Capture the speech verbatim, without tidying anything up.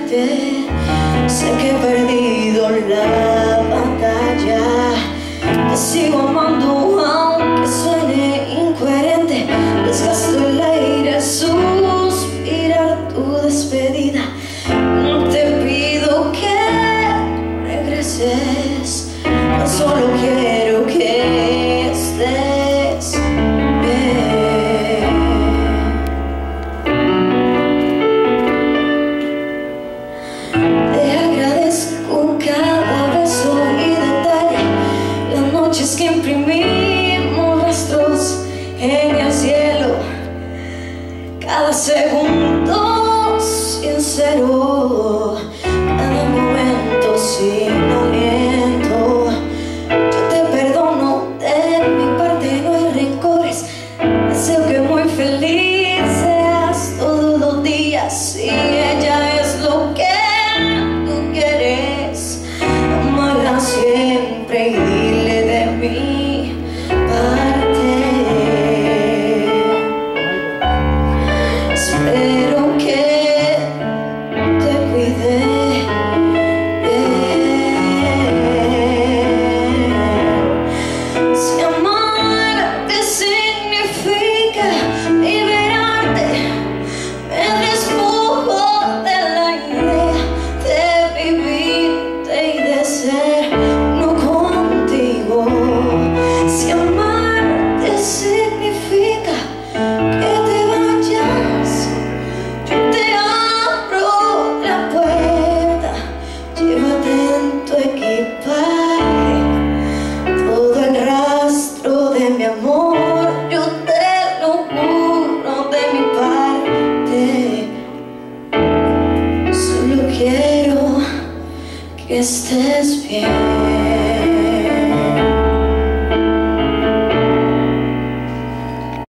verte. Sé que he perdido la batalla, te sigo amando aunque suene incoherente. Desgasto el aire, suspirar tu despedida. No te pido que regreses, tan solo quiero que estés bien. Te agradezco cada beso y detalle, las noches que imprimimos rastros en el cielo, cada segundo sincero, cada momento sin aliento. Yo te perdono, de mi parte no hay rencores. Deseo que muy feliz seas todos los días. Si ella es lo que tú quieres, amarla siempre y dile de mi parte. Espero que te cuide bien. Si amarte significa liberarte, me despojo de la idea de vivirte y de ser uno contigo. Si amarte significa que te vayas, yo te abro la puerta. Llévate en tu equipaje todo el rastro de mi amor. Yo te lo juro de mi parte. Solo quiero que estés bien.